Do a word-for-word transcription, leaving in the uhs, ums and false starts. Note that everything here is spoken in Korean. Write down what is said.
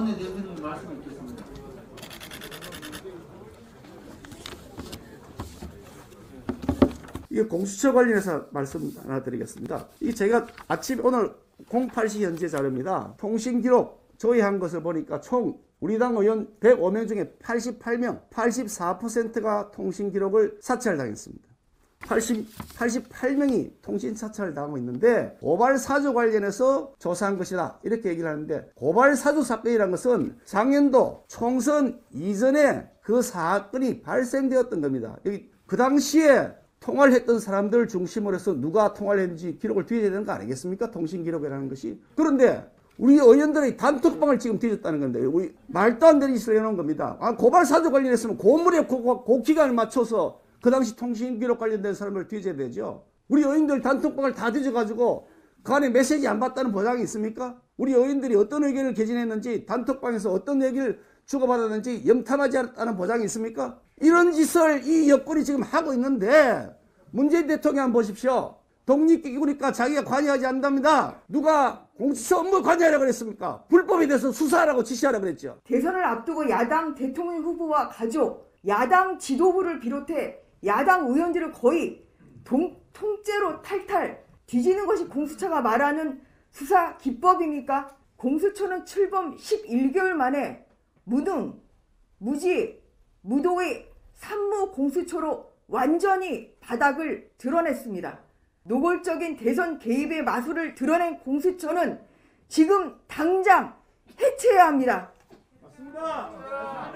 박원내 대표님 말씀 있겠습니다. 이 공수처 관련해서 말씀 하나 드리겠습니다. 이 제가 아침 오늘 공팔 시 현재 자료입니다. 통신기록 조회한 것을 보니까 총 우리 당 의원 백오 명 중에 팔십팔 명, 팔십사 퍼센트가 통신기록을 사찰당했습니다. 팔십, 팔십팔 명이 통신 사찰을 당하고 있는데 고발 사주 관련해서 조사한 것이다 이렇게 얘기를 하는데, 고발 사주 사건이라는 것은 작년도 총선 이전에 그 사건이 발생되었던 겁니다. 여기 그 당시에 통화를 했던 사람들 중심으로 해서 누가 통화를 했는지 기록을 뒤져야 되는 거 아니겠습니까? 통신기록이라는 것이. 그런데 우리 의원들의 단톡방을 지금 뒤졌다는 건데, 우리 말도 안 되는 짓을 해놓은 겁니다. 아, 고발 사주 관련해서는 고물의 고, 고 기간을 맞춰서 그 당시 통신기록 관련된 사람을 뒤져야 되죠. 우리 의원들 단톡방을 다 뒤져가지고 그 안에 메시지 안 받다는 보장이 있습니까? 우리 의원들이 어떤 의견을 개진했는지, 단톡방에서 어떤 얘기를 주고받았는지 염탐하지 않았다는 보장이 있습니까? 이런 짓을 이 여권이 지금 하고 있는데, 문재인 대통령 한번 보십시오. 독립기구니까 자기가 관여하지 않는답니다. 누가 공수처 업무 관여하라고 그랬습니까? 불법에 대해서 수사하라고 지시하라고 그랬죠. 대선을 앞두고 야당 대통령 후보와 가족, 야당 지도부를 비롯해 야당 의원들을 거의 동, 통째로 탈탈 뒤지는 것이 공수처가 말하는 수사 기법입니까? 공수처는 출범 십일 개월 만에 무능, 무지, 무도의 산무 공수처로 완전히 바닥을 드러냈습니다. 노골적인 대선 개입의 마술을 드러낸 공수처는 지금 당장 해체해야 합니다. 맞습니다.